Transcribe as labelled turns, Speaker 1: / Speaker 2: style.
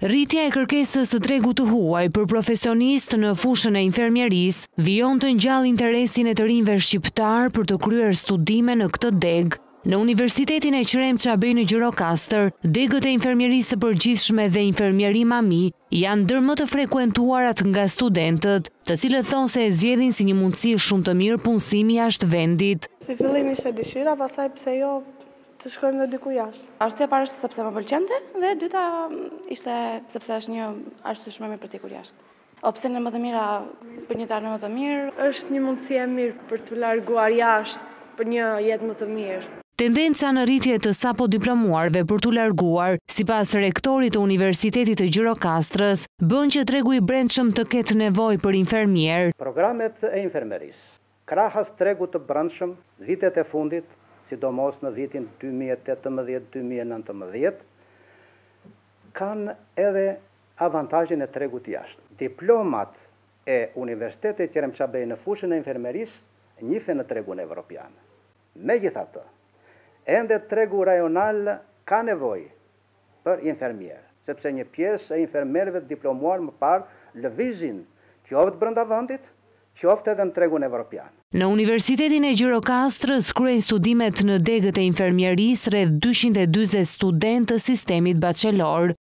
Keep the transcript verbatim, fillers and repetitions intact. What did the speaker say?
Speaker 1: Rritja e kërkesës së tregut të huaj për profesionistë në fushën e infermierisë vijon të ngjall interesin e të rinjve shqiptar për të kryer studime në këtë degë. Në Universitetin e Qrem Çabej në Gjirokastër, degët e infermierisë së përgjithshme dhe infermieri mami janë ndër më të frekuentuarat nga studentët, të cilët thonë se e zgjedhin si një mundësi shumë të mirë punësimi jashtë vendit.
Speaker 2: Si fillim ishte dëshira, pastaj pse jo të shkojmë dhe diku jashtë.
Speaker 3: Arsye parë është sepse më pëlqente dhe dyta ishte sepse është një arsye shumë e mirë për të ikur jashtë. Opsione më të mira për një tani më të mirë.
Speaker 2: Është një mundësi e mirë për të larguar jashtë për një jetë më të mirë.
Speaker 1: Tendenca në rritje të sapo diplomuarve për t'u larguar, sipas rektorit të Universitetit të Gjirokastrës, bën që tregu i brendshëm të ketë nevojë për infermier.
Speaker 4: Programet e infermerisë, krahas tregut të brendshëm, vitet e fundit, sidomos në vitin dy mijë e tetëmbëdhjetë dy mijë e nëntëmbëdhjetë, kanë edhe avantazhin e tregut jashtë. Diplomat e Universitetit Qrem Çabej në fushën e infermerisë njihen në tregun evropian. Megjithatë, ende tregu rajonal ka nevojë për infermier, sepse një pjesë e infermerëve të diplomuar më parë lëvizin qoftë brenda vendit, qoftë edhe në tregun evropian.
Speaker 1: Në Universitetin e Gjirokastrës kryejnë studimet në degët e infermierisë rreth dyqind e dyzet studentë të sistemit bachelor.